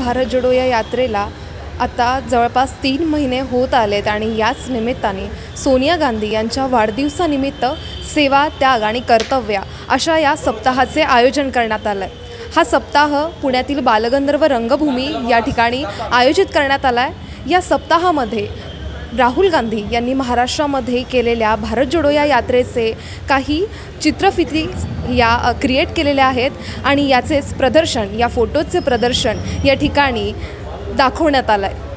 भारत जोडो या यात्रेला आता जवळपास 3 महिने होत आलेत आणि याच निमित्ताने सोनिया गांधी यांच्या वाढदिवसानिमित्त सेवा, त्याग आणि कर्तव्य अशा या सप्ताहाचे आयोजन करण्यात आलं आहे। हा सप्ताह पुण्यातील बालगंधर्व रंगभूमी या ठिकाणी आयोजित करण्यात आला आहे। या सप्ताहामध्ये राहुल गांधी यांनी महाराष्ट्रामध्ये केलेल्या भारत जोडो या यात्रेचे काही चित्रफिती या क्रिएट केलेल्या आहेत आणि याचेच प्रदर्शन, या फोटोचे प्रदर्शन या ठिकाणी दाखवण्यात आलं आहे।